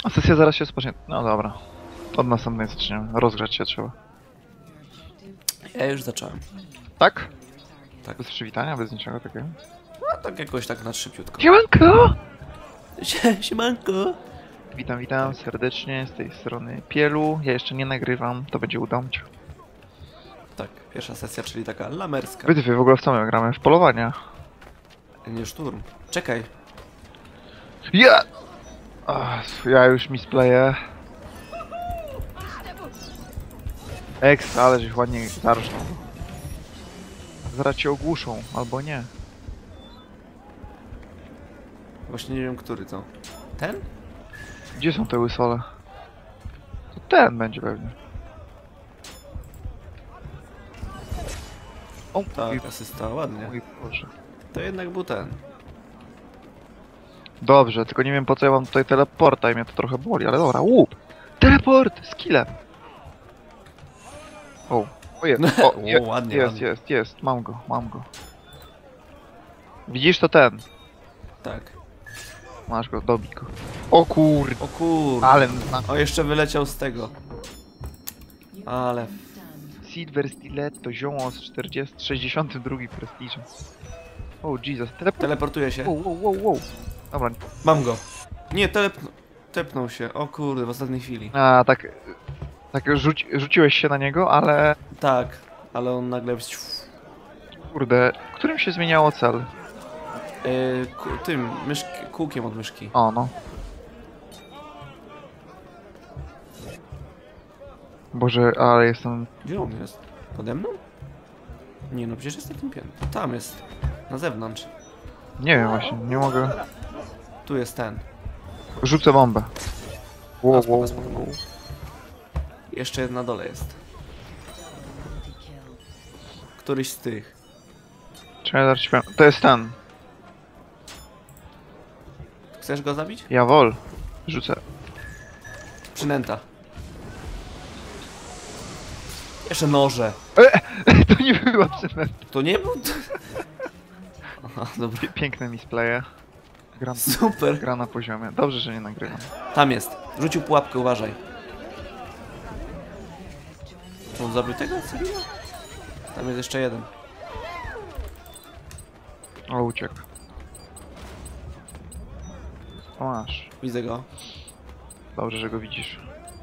A sesja zaraz się rozpocznie. No dobra. Od następnej zaczniemy. Rozgrzać się trzeba. Ja już zacząłem. Tak? Tak. Bez przywitania, bez niczego takiego. No tak jakoś tak na szybciutko. Siemanko! Siemanko! Witam serdecznie z tej strony Pielu. Ja jeszcze nie nagrywam, to będzie u Domcia. Tak, pierwsza sesja, czyli taka lamerska. Wy w ogóle w co my gramy? W polowania. Nie szturm. Czekaj. Ja! Ach, ja już mispleję. Ekstra, ale żeś ładnie zarżnął. Zaraz cię ogłuszą, albo nie. Właśnie nie wiem, który to. Ten? Gdzie są te łysole? To ten będzie pewnie. O mój, Tak, asysta, ładnie. mój Boże. To jednak był ten. Dobrze, tylko nie wiem po co ja mam tutaj teleporta i mnie to trochę boli, ale dobra, łup! Teleport! Z killem! O jest, O, ładnie, ładnie. jest, mam go. Widzisz to ten? Tak. Masz go, dobij go. O kurde, O kur... ale O, jeszcze wyleciał z tego. Ale... Silver Stiletto, zioło z 62 prestiżem. O Jesus, teleport. Teleportuje się. Wow. Dobra, Mam go. Nie, tepnął się. O kurde, w ostatniej chwili. a tak rzuciłeś się na niego, ale Tak, ale on nagle... kurde, którym się zmieniało cel? Tym, kółkiem od myszki. O no. Boże, ale jestem... Gdzie on jest? Pode mną? Nie no, przecież jest na tym piętrze. Tam jest. Na zewnątrz. Nie wiem właśnie, nie mogę... Tu jest ten. Rzucę bombę. Wow. Spoko. Jeszcze na dole jest. Któryś z tych. Trzeba dać śpiew... To jest ten. Chcesz go zabić? Jawol. Rzucę. Przynęta. Jeszcze noże. To nie była przynęta. To nie był... Aha, dobra. Piękne misplaye. Super. Gra na poziomie. Dobrze, że nie nagrywam. Tam jest. Rzucił pułapkę, uważaj. Czy on zabił tego cywila? Tam jest jeszcze jeden. O, uciekł. O, masz. Widzę go. Dobrze, że go widzisz.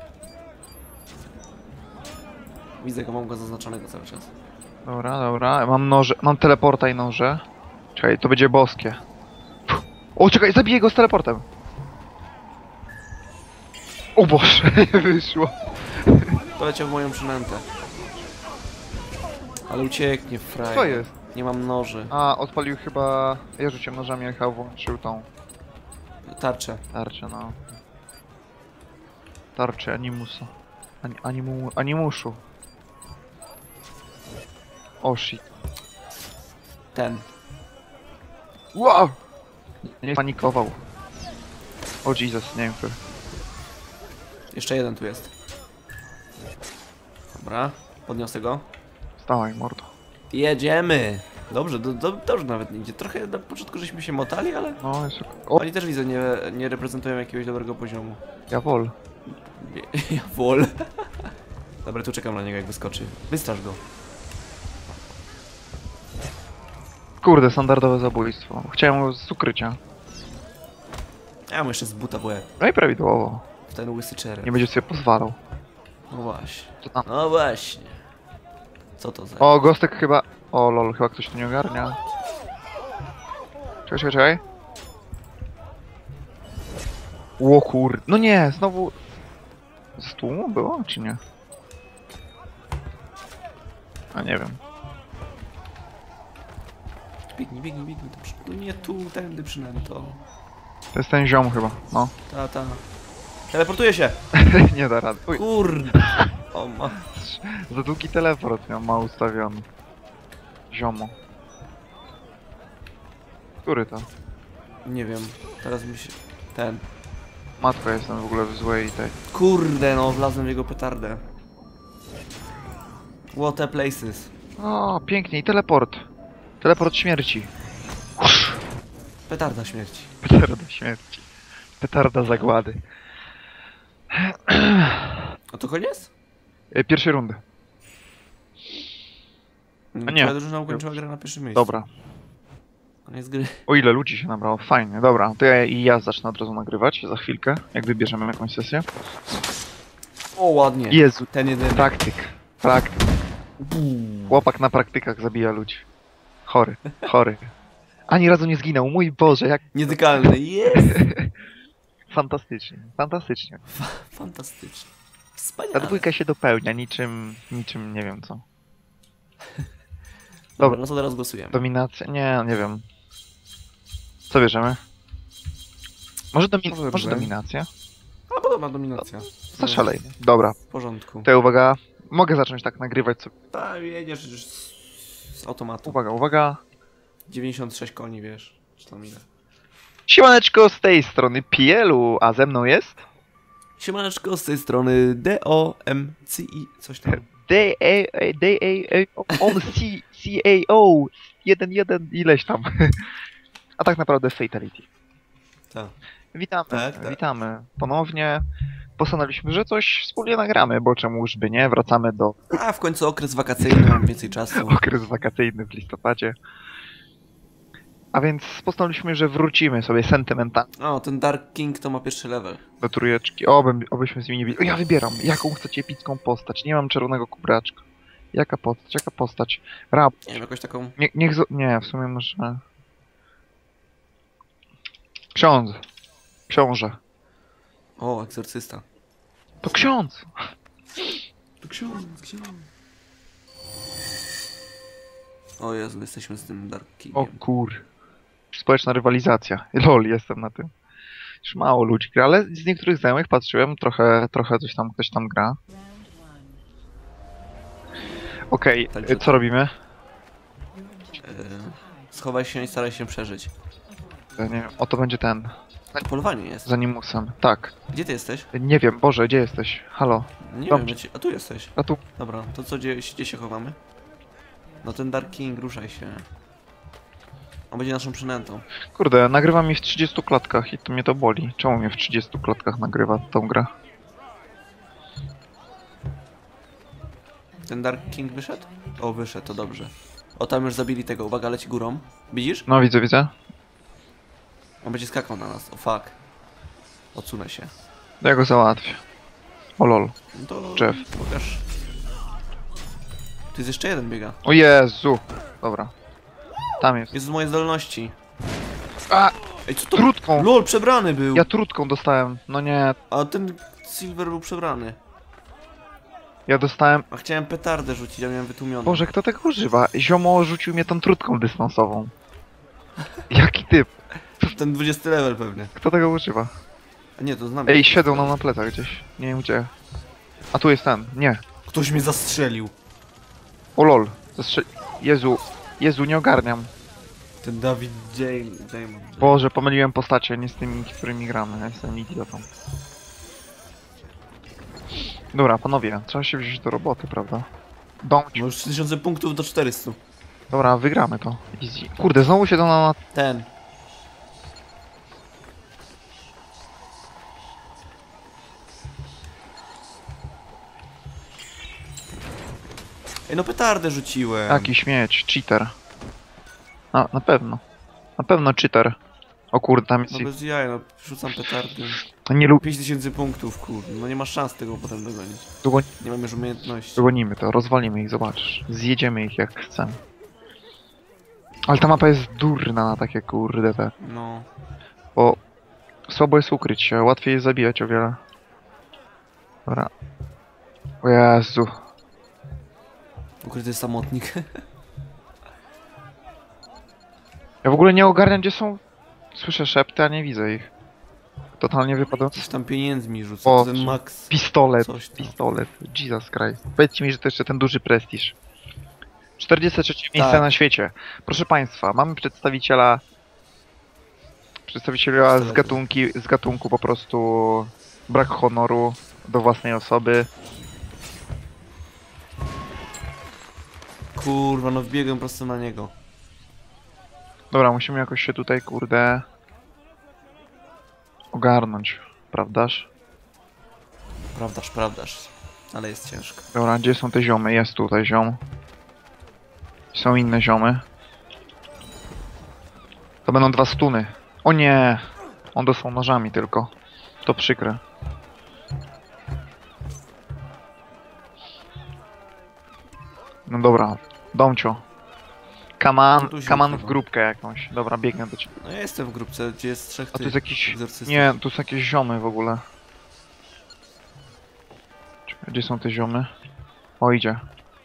Widzę go, mam go zaznaczonego cały czas. Dobra. Mam noże. Mam teleporta i noże. Czekaj, to będzie boskie. O, czekaj, zabiję go z teleportem. O Boże, wyszło. Poleciał w moją przynętę. Ale ucieknie, frajer. Co jest? Nie mam noży. A, odpalił chyba... Ja rzuciłem nożami, ale chyba włączył tą Tarczę. tarczę, no. Tarczę animusa. Animuszu. O shit. Ten. Wow! Nie panikował. O Jesus, nie wiem który. Jeszcze jeden tu jest. Dobra. Podniosę go. Stawaj, mordo. Jedziemy! Dobrze, dobrze nawet nie idzie. Trochę na początku żeśmy się motali, ale No, jest ok. O, oni też widzę nie reprezentują jakiegoś dobrego poziomu. jawol. Ja wol. Dobra, tu czekam na niego jak wyskoczy. Wystrasz go. Kurde, standardowe zabójstwo. Chciałem go z ukrycia. Ja mu jeszcze z buta w łeb. No i prawidłowo. W ten łysy czerep. Nie będzie sobie pozwalał. No właśnie. Co tam? No właśnie. Co to za... O, Gostek chyba... O lol, chyba ktoś tu nie ogarnia. Czekaj. Ło kur... No nie, znowu... Z tłumu było, czy nie? A nie wiem. Biegnij. No nie tu, tędy przynęto. To jest ten ziom chyba, no. Ta. Teleportuje się! Nie da rady. Uj, Kurde. O ma... za długi teleport ma ustawiony. Ziomo. Który to? Nie wiem. Teraz mi się... Ten. Matko, jestem w ogóle w złej tej. Kurde no, wlazłem w jego petardę. What a places. O, pięknie, i teleport. Teleport śmierci. Petarda śmierci. Petarda śmierci. Petarda zagłady. A to koniec? Pierwszej rundy. nie. Twoja drużyna ukończyła grę na pierwszym miejscu. Dobra. Koniec gry. O ile ludzi się nabrało, fajnie, dobra. To ja zacznę od razu nagrywać za chwilkę, jak wybierzemy jakąś sesję. O, ładnie. Jezu, Ten jeden. praktyk. Chłopak na praktykach zabija ludzi. Chory. Ani razu nie zginął, mój Boże, jak Nietykalny. Jest! fantastycznie. Fantastycznie. Ta Wspaniale. dwójka się dopełnia, niczym nie wiem co. Dobra, no to teraz głosujemy. Dominacja? Nie wiem. Co bierzemy? Może Dobrze. dominacja? A podobna dominacja. Zaszalej. Dobra, W porządku. to uwaga. Mogę zacząć tak nagrywać sobie. Tak, jedziesz już z automatu. Uwaga. 96 koni, wiesz. Czy tam ile? Siemaneczko, z tej strony PL-u, a ze mną jest Siemaneczko, z tej strony DOMCI, coś tam. CAO 1 ileś tam. A tak naprawdę Fatality. Tak. Witamy ponownie. Postanowiliśmy, że coś wspólnie nagramy, bo czemuż by nie, wracamy do A w końcu okres wakacyjny, mam więcej czasu. okres wakacyjny w listopadzie. A więc postanowiliśmy, że wrócimy sobie sentymentalnie O, ten Dark King to ma pierwszy level. do trójeczki. Obyśmy z nimi nie byli. O, ja wybieram, jaką chcecie epicką postać. Nie mam czerwonego kubraczka. Jaka postać? Rab. Nie wiem, jakoś taką... Nie, w sumie może... Książę. O, egzorcysta. To ksiądz! To ksiądz. O Jezu, jesteśmy z tym Dark Kingiem. O kur... Społeczna rywalizacja. Lol, jestem na tym. Już mało ludzi gra, ale z niektórych znajomych patrzyłem, trochę ktoś tam gra. Okej, Także co robimy? Schowaj się i staraj się przeżyć. Ja nie wiem, oto będzie ten. To polowanie jest. Za Nimusem. Tak. Gdzie ty jesteś? Nie wiem, Boże, gdzie jesteś? Halo? Nie Dobrze. wiem, a tu jesteś. A tu. Dobra, to co, gdzie się chowamy? No ten Dark King, ruszaj się. On będzie naszą przynętą. Kurde, nagrywa mi w 30 klatkach i to mnie to boli. Czemu mnie w 30 klatkach nagrywa tą grę? Ten Dark King wyszedł? O, wyszedł, to dobrze. O, tam już zabili tego, uwaga, leci górą. Widzisz? No widzę. On będzie skakał na nas, o fuck. Odsunę się. Ja go załatwię. O lol. No to... Jeff. Pokaż. Tu jest jeszcze jeden biega. O Jezu! Dobra. Tam jest. Jest z mojej zdolności. A! Ej, co to? Trutką! LOL, przebrany był! Ja trutką dostałem. No nie, A ten Silver był przebrany. ja dostałem... A chciałem petardę rzucić, ja miałem wytłumioną. Boże, kto tego używa? Ziomo rzucił mnie tą trutką dystansową. Jaki typ? Ten 20 level pewnie. Kto tego używa? A nie, to znam. Ej, siedzą nam na plecach gdzieś. Nie wiem gdzie. A tu jest ten. Nie. Ktoś mnie zastrzelił. O lol. Jezu, nie ogarniam. Ten David Damon. Boże, pomyliłem postacie, nie z tymi, którymi gramy. Ja jestem idiotą. Dobra, panowie, trzeba się wziąć do roboty, prawda? Dąć. Ma już 3000 punktów do 400. Dobra, wygramy to. Easy. Kurde, znowu siedzą na... Ten. Ej, no petardę rzuciłem. Jaki śmieć, cheater. A, na pewno. Na pewno cheater. O kurde, tam jest... No bez jaj, no rzucam petardy. Nie lubię. 5000 punktów, kurde. No nie ma szans tego potem dogonić. Nie mam już umiejętności. Dogonimy to, rozwalimy ich, zobaczysz. Zjedziemy ich jak chcemy. Ale ta mapa jest durna na takie kurde te. No. Bo słabo jest ukryć się, łatwiej jest zabijać o wiele. Dobra. O Jezu. Ukryty samotnik. Ja w ogóle nie ogarniam gdzie są... Słyszę szepty, a nie widzę ich. Totalnie wypadło. Coś tam pieniędzmi rzuca. O, Ten Max. Pistolet, Coś tam. pistolet. Jesus Christ. Powiedzcie mi, że to jeszcze ten duży prestiż. 43 miejsce Tak. na świecie. Proszę państwa, mamy przedstawiciela Pistoletu. z gatunku po prostu brak honoru do własnej osoby. Kurwa, no wbiegłem prosto na niego. Dobra, musimy jakoś się tutaj, kurde, ogarnąć, prawdaż? Prawdaż. Ale jest ciężko. Dobra, gdzie są te ziomy? Jest tutaj ziom. Są inne ziomy. To będą 2 stuny. O nie! On dostał nożami tylko. To przykre. No dobra, Domcio. Kaman w grupkę jakąś. Dobra, biegnę do ciebie. No ja jestem w grupce, gdzie jest 3 A tu jest jakiś... egzorcystów. Nie, tu są jakieś ziomy w ogóle. Czekaj, gdzie są te ziomy? O, idzie.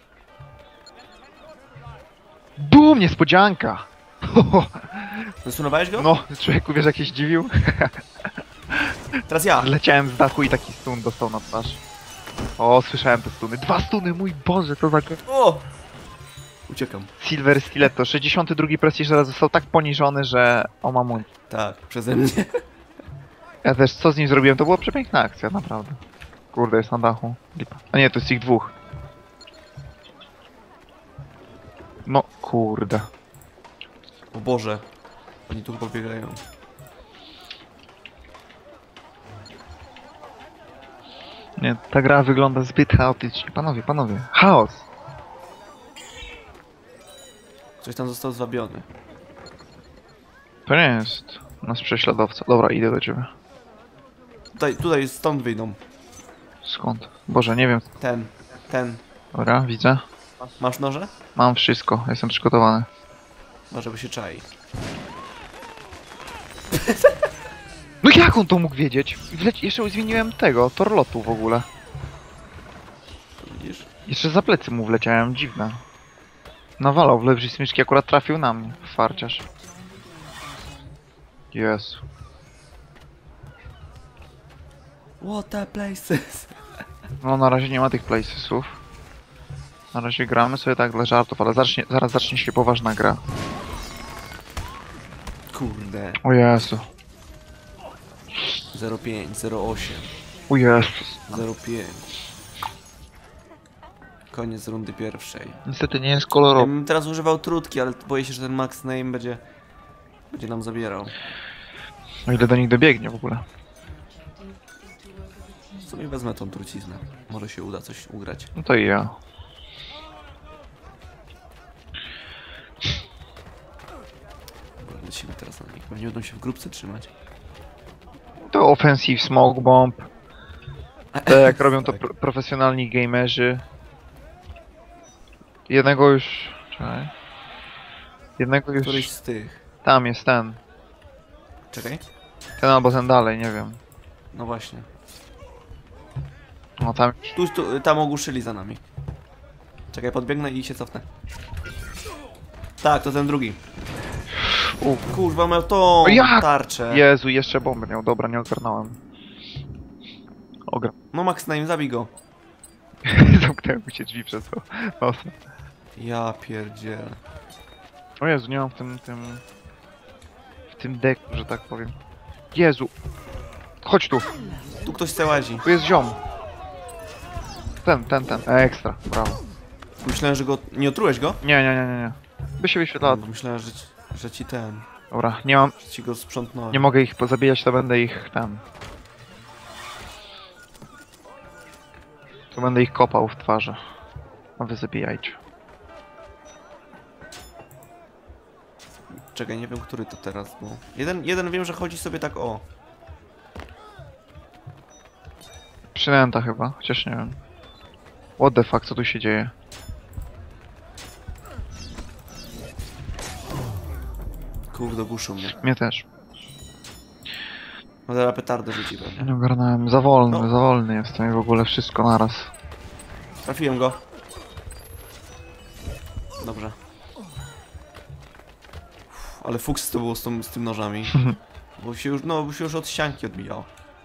BUM! Niespodzianka! Zasunowałeś go? No, człowieku, wiesz jak się zdziwił? Teraz ja! Zleciałem z dachu i taki stun dostał na twarz. O, słyszałem te stuny. 2 stuny, mój Boże, to za... O! Uciekam. Silver Stiletto. 62 prestiż teraz został tak poniżony, że... O mamuń. Tak, przeze mnie. Ja też, co z nim zrobiłem? To była przepiękna akcja, naprawdę. Kurde, jest na dachu. Lipa. A nie, to jest ich 2. No, kurde. O Boże. Oni tu chyba biegają. Nie, ta gra wygląda zbyt chaotycznie. Panowie. Chaos! Ktoś tam został zwabiony. To nie jest nasz prześladowca. Dobra, idę do ciebie. Tutaj stąd wyjdą. Skąd? Boże, nie wiem. Ten. Dobra, widzę. Masz noże? Mam wszystko, jestem przygotowany. Może by się czai. No jak on to mógł wiedzieć? Jeszcze zmieniłem tego, torlotu w ogóle. Widzisz? Jeszcze za plecy mu wleciałem, dziwne. Nawalał w lepszej smyczki, akurat trafił na mnie. Farciarz. Jezu. What a places. No na razie nie ma tych placesów. Na razie gramy sobie tak dla żartów, ale zaraz zacznie się poważna gra. Kurde. O Jezu. 05, 08, O Jezus. 05. Koniec rundy pierwszej. Niestety nie jest Ja kolorowy. bym teraz używał trutki, ale boję się, że ten max name będzie nam zabierał. O ile do nich dobiegnie w ogóle. W sumie wezmę tą truciznę. Może się uda coś ugrać. No to i ja. Dobra, lecimy teraz na nich. Pewnie będą się w grupce trzymać. To offensive smoke bomb. Tak jak robią to Tak. profesjonalni gamerzy. Jednego już... Czekaj. Jednego już... Któryś z tych. Tam jest ten. Czekaj. Ten albo ten dalej, nie wiem. No właśnie. No tam... Tam ogłuszyli za nami. Czekaj, podbiegnę i się cofnę. Tak, to ten drugi. Kurwa, miał tą O jak? tarczę. Jezu, jeszcze bombę miał. Dobra, nie ogarnąłem. Ogra... No Max Name, zabij go. Zamknęły mi się drzwi przez to. Nosem. Ja pierdzielę. O Jezu, nie mam w tym deku, że tak powiem. Jezu! Chodź tu! Tu ktoś se łazi. Tu jest ziom! Ten. Ekstra, brawo. Myślałem, że go... Nie otrułeś go? Nie. By się wyświetlała. Myślałem, że ci ten... Dobra, nie mam... Że ci go sprzątnąłem. Nie mogę ich pozabijać, to będę ich tam... To będę ich kopał w twarzy. A wy zabijajcie. Czekaj, nie wiem, który to teraz, bo... Jeden wiem, że chodzi sobie tak o... Przynęta chyba, chociaż nie wiem. What the fuck, co tu się dzieje? Kurde, ogłuszył mnie. Mnie też. No teraz petardę rzuci pewnie. Nie ogarnąłem, za wolny, No. za wolny jestem i w ogóle wszystko naraz. Trafiłem go. Dobrze. Ale fuks to było z tym nożami. Bo się już od ścianki odbijało.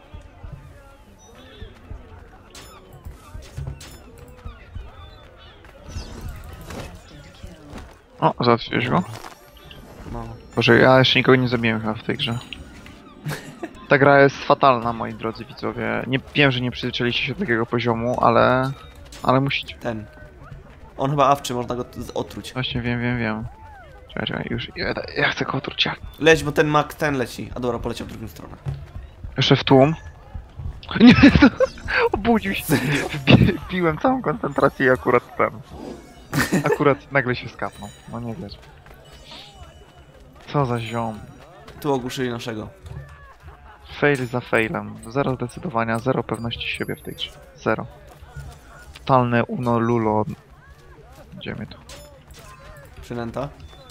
O, załatwiłeś go? No. Boże, ja jeszcze nikogo nie zabiłem chyba w tej grze. Ta gra jest fatalna, moi drodzy widzowie. Nie wiem, że nie przyzwyczailiście się do takiego poziomu, ale musicie. Ten. On chyba awczy, można go otruć. Właśnie wiem. Czekaj, już. Ja chcę go otruć. Leć, bo ten leci. A dobra, poleciał w drugą stronę. Jeszcze w tłum. Nie, obudził się. Wbiłem całą koncentrację i akurat ten. Akurat nagle się skapnął. No nie wiesz. Co za ziom. Tu ogłuszyli naszego. Fail za failem. Zero zdecydowania, zero pewności siebie w tej grze. Zero. Totalne uno lulo. Idziemy tu. Przynęta.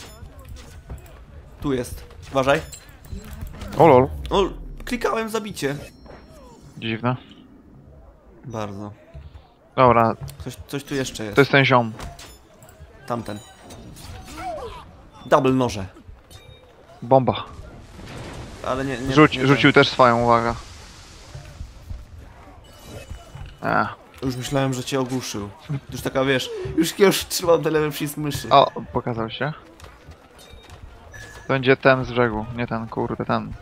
Tu jest. Uważaj. O lol. O, klikałem zabicie. Dziwne. Bardzo. Dobra, Coś tu jeszcze jest. to jest ten ziom. Tamten. Double noże. Bomba. Ale nie Rzucił też swoją, uwaga. Już myślałem, że cię ogłuszył. Już taka, wiesz, już trzymam ten lewy przycisk myszy. O, pokazał się. To będzie ten z brzegu, nie ten, kurde, ten.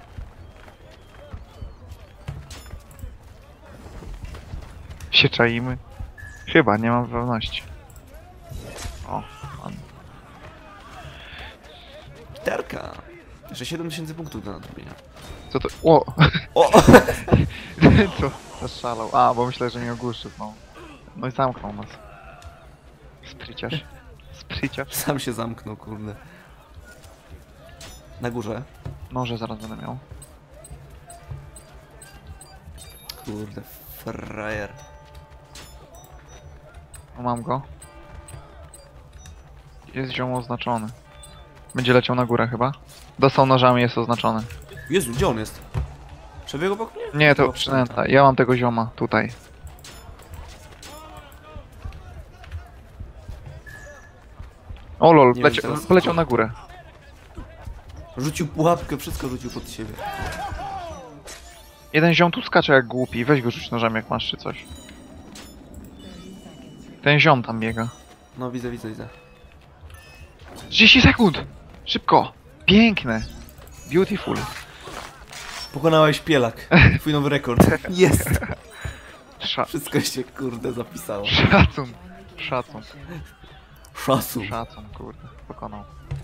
Się czaimy? Chyba, nie mam pewności. O, pan. Giterka. Jeszcze 7000 punktów do nadrobienia. Co to? O! O! Co? Zaszalał. A, bo myślę, że mnie ogłuszy znowu. No i zamknął nas. Spryciarz. Spryciarz. Sam się zamknął, kurde. Na górze. Noże zaraz będę miał. Kurde, frajer. O, mam go. Jest ziom oznaczony. Będzie leciał na górę chyba. Dostał nożami, jest oznaczony. Jezu, gdzie on jest? Przebiegł obok mnie? Nie, to Była przynęta. Ja mam tego zioma tutaj. O lol, Nie wiem, co- poleciał na górę. Rzucił pułapkę, wszystko rzucił pod siebie. Jeden ziom tu skacze jak głupi. Weź go rzuć nożami jak masz czy coś. Ten ziom tam biega. No, widzę. 30 sekund! Szybko! Piękne! Beautiful. Pokonałeś pielak. Twój nowy rekord. Jest! Wszystko się, kurde, zapisało. Szacun. Szacun. Szasu. Szacun, kurde. Pokonał.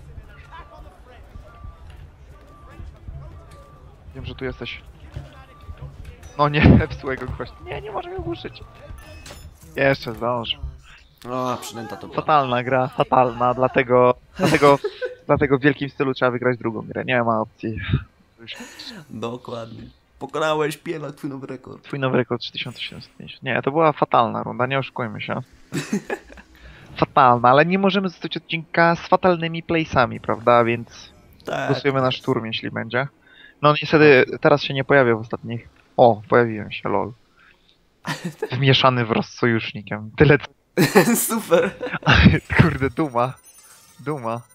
Wiem, że tu jesteś. No nie, psułego gościa. Nie może mnie ogłuszyć. Jeszcze zdąż. A, przynęta to była. Fatalna gra, fatalna, dlatego w wielkim stylu trzeba wygrać drugą grę. Nie ma opcji. Dokładnie. Pokonałeś pielak, twój nowy rekord. Twój nowy rekord 3750. Nie, to była fatalna runda, nie oszukujmy się. Fatalna, ale nie możemy zostać odcinka z fatalnymi playsami, prawda? Więc Tak. głosujemy na szturm, jeśli będzie. No niestety teraz się nie pojawia w ostatnich. O, pojawiłem się, lol. Wmieszany wraz z sojusznikiem. Tyle. Super. Kurde, duma. Duma.